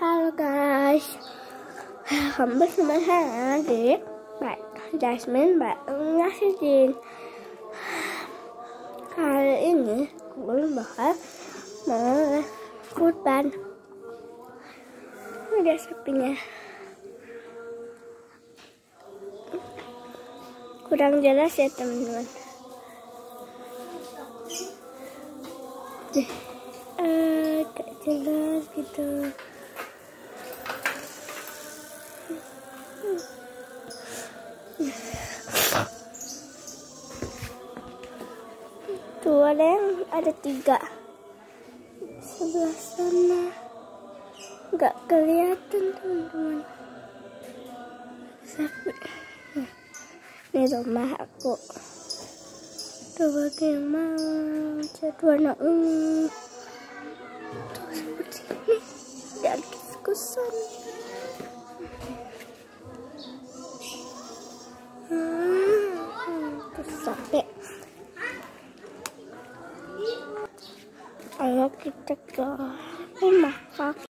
Halo guys, kembali sama saya di Jasmine, rasheedin. Kali ini belum bakal mau kurban. Ada sapinya. Kurang jelas ya teman-teman. Gak jelas gitu. Tuh ada 3 sebelah sana, nggak kelihatan teman-teman. Sapi. Ini rumah aku. Tuh bagaimana cat warna ungu. Tuh seperti ini. Ada kusan. Sampai ayo kita ke rumah.